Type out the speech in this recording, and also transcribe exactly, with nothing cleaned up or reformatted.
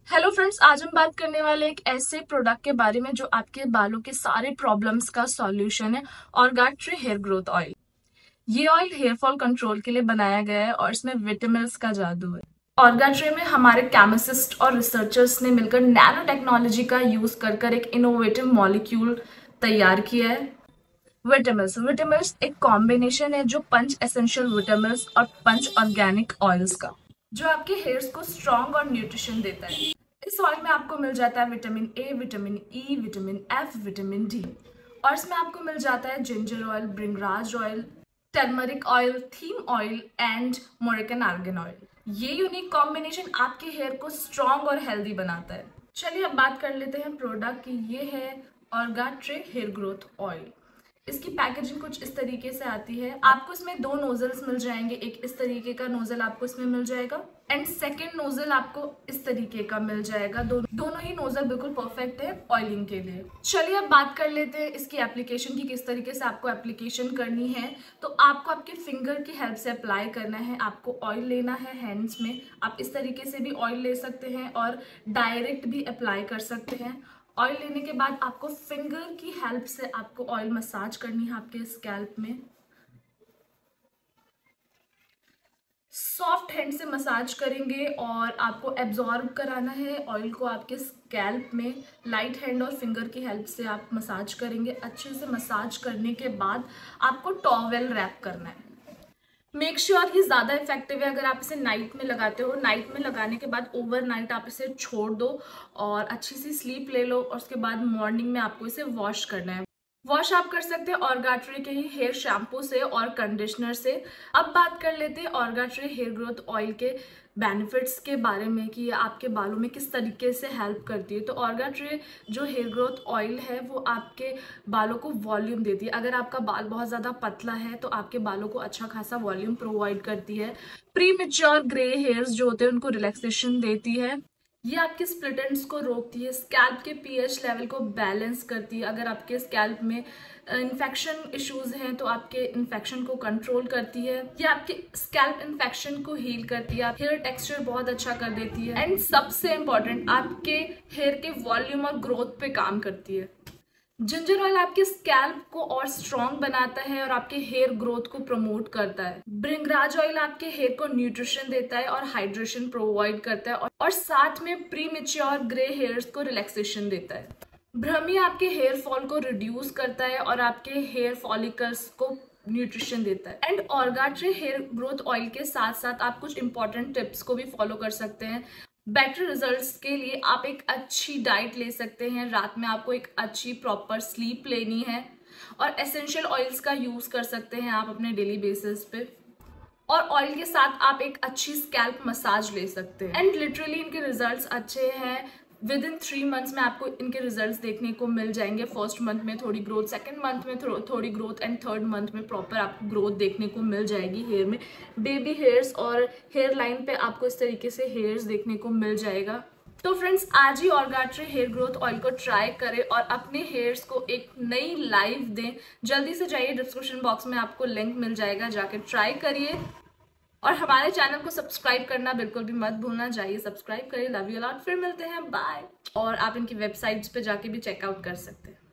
Hello friends, आज हम बात करने वाले एक ऐसे प्रोडक्ट के बारे में जो आपके बालों के सारे प्रॉब्लम्स का सॉल्यूशन है। Orgatre hair growth oil. ये ऑयल हेयर फॉल कंट्रोल के लिए बनाया गया है और इसमें विटामिन्स का जादू है। ऑर्गाट्री में हमारे केमिसिस्ट और रिसर्चर्स ने मिलकर नैनो टेक्नोलॉजी का यूज कर कर एक इनोवेटिव मॉलिक्यूल तैयार किया है। विटामिन्स विटामिन्स एक कॉम्बिनेशन है जो पंच एसेंशियल विटामिन्स और पंच ऑर्गेनिक ऑयल्स का, जो आपके हेयर्स को स्ट्रॉन्ग और न्यूट्रिशन देता है। इस ऑयल में आपको मिल जाता है vitamin A, vitamin E, vitamin F, vitamin D, और इसमें आपको मिल जाता है ginger oil, bhringraj oil, turmeric oil, thyme oil and Moroccan argan oil. ये यूनिक कॉम्बिनेशन आपके हेयर को स्ट्रॉन्ग और हेल्दी बनाता है। चलिए अब बात कर लेते हैं प्रोडक्ट की। ये है ऑर्गाट्री हेयर ग्रोथ ऑयल। इसकी पैकेजिंग कुछ इस तरीके से आती है। आपको इसमें दो नोजल्स मिल जाएंगे। एक इस तरीके का नोजल आपको इसमें मिल जाएगा एंड सेकेंड नोजल आपको इस तरीके का मिल जाएगा। दो, दोनों ही नोजल बिल्कुल परफेक्ट है ऑयलिंग के लिए। चलिए अब बात कर लेते हैं इसकी एप्लीकेशन की, किस तरीके से आपको एप्लीकेशन करनी है। तो आपको आपके फिंगर की हेल्प से अप्लाई करना है। आपको ऑयल लेना है हैंड्स में। आप इस तरीके से भी ऑयल ले सकते हैं और डायरेक्ट भी अप्लाई कर सकते हैं। ऑयल लेने के बाद आपको फिंगर की हेल्प से आपको ऑयल मसाज करनी है आपके स्कैल्प में। सॉफ्ट हैंड से मसाज करेंगे और आपको एब्जॉर्ब कराना है ऑयल को आपके स्कैल्प में। लाइट हैंड और फिंगर की हेल्प से आप मसाज करेंगे। अच्छे से मसाज करने के बाद आपको टॉवेल रैप करना है। मेक श्योर sure ये ज़्यादा इफेक्टिव है अगर आप इसे नाइट में लगाते हो। नाइट में लगाने के बाद ओवरनाइट आप इसे छोड़ दो और अच्छी सी स्लीप ले लो, और उसके बाद मॉर्निंग में आपको इसे वॉश करना है। वॉश आप कर सकते हैं ऑर्गाट्री के ही हेयर शैम्पू से और कंडीशनर से। अब बात कर लेते हैं ऑर्गाट्री हेयर ग्रोथ ऑयल के बेनिफिट्स के बारे में कि ये आपके बालों में किस तरीके से हेल्प करती है। तो ऑर्गाट्री जो हेयर ग्रोथ ऑयल है वो आपके बालों को वॉल्यूम देती है। अगर आपका बाल बहुत ज़्यादा पतला है तो आपके बालों को अच्छा खासा वॉल्यूम प्रोवाइड करती है। प्री मैच्योर ग्रे हेयर्स जो होते हैं उनको रिलैक्सेशन देती है। ये आपके स्प्लिट एंड्स को रोकती है। स्कैल्प के पीएच लेवल को बैलेंस करती है। अगर आपके स्कैल्प में इन्फेक्शन इश्यूज हैं तो आपके इन्फेक्शन को कंट्रोल करती है। ये आपके स्कैल्प इन्फेक्शन को हील करती है। हेयर टेक्सचर बहुत अच्छा कर देती है एंड सबसे इम्पोर्टेंट आपके हेयर के वॉल्यूम और ग्रोथ पे काम करती है। जिंजर ऑयल आपके स्कैल्प को और स्ट्रॉन्ग बनाता है और आपके हेयर ग्रोथ को प्रमोट करता है। ब्रिंगराज ऑयल आपके हेयर को न्यूट्रिशन देता है और हाइड्रेशन प्रोवाइड करता है, और, और साथ में प्री मैच्योर ग्रे हेयर्स को रिलैक्सेशन देता है। ब्रह्मी आपके हेयर फॉल को रिड्यूस करता है और आपके हेयर फॉलिकल्स को न्यूट्रिशन देता है। And Orgatre hair growth oil के साथ साथ आप कुछ इंपॉर्टेंट टिप्स को भी फॉलो कर सकते हैं। बेटर रिजल्ट्स के लिए आप एक अच्छी डाइट ले सकते हैं। रात में आपको एक अच्छी प्रॉपर स्लीप लेनी है और एसेंशियल ऑयल्स का यूज कर सकते हैं आप अपने डेली बेसिस पे। और ऑयल के साथ आप एक अच्छी स्कैल्प मसाज ले सकते हैं एंड लिटरली इनके रिजल्ट्स अच्छे हैं। विद इन थ्री मंथ्स में आपको इनके रिजल्ट्स देखने को मिल जाएंगे। फर्स्ट मंथ में थोड़ी ग्रोथ, सेकंड मंथ में थो, थोड़ी ग्रोथ एंड थर्ड मंथ में प्रॉपर आपको ग्रोथ देखने को मिल जाएगी हेयर में। बेबी हेयर्स और हेयर लाइन पे आपको इस तरीके से हेयर्स देखने को मिल जाएगा। तो फ्रेंड्स, आज ही ऑर्गाट्री हेयर ग्रोथ ऑयल को ट्राई करें और अपने हेयर्स को एक नई लाइफ दें। जल्दी से जाइए, डिस्क्रिप्शन बॉक्स में आपको लिंक मिल जाएगा, जाके ट्राई करिए और हमारे चैनल को सब्सक्राइब करना बिल्कुल भी मत भूलना। जाइए सब्सक्राइब करिए। Love you lot. फिर मिलते हैं, बाय। और आप इनकी वेबसाइट्स पे जाके भी चेकआउट कर सकते हैं।